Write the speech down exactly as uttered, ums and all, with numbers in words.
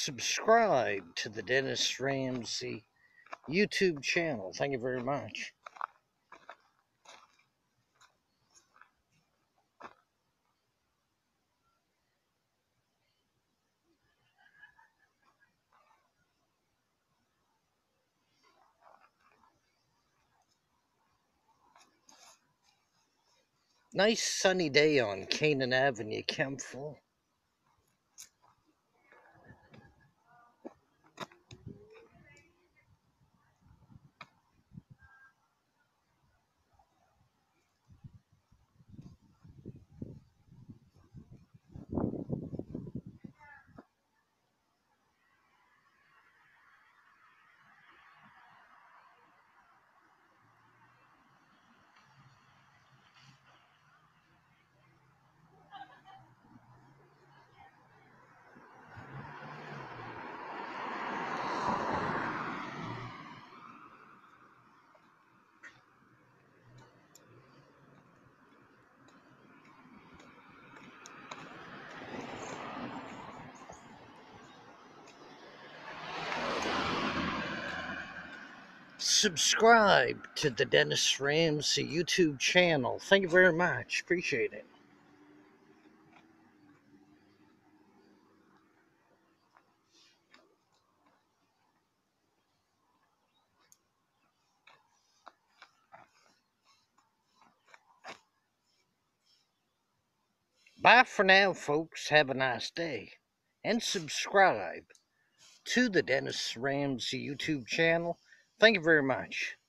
Subscribe to the Dennis Ramsay YouTube channel. Thank you very much. Nice sunny day on Canaan Avenue, Kempville. Subscribe to the Dennis Ramsay YouTube channel. Thank you very much. Appreciate it. Bye for now, folks. Have a nice day. And subscribe to the Dennis Ramsay YouTube channel. Thank you very much.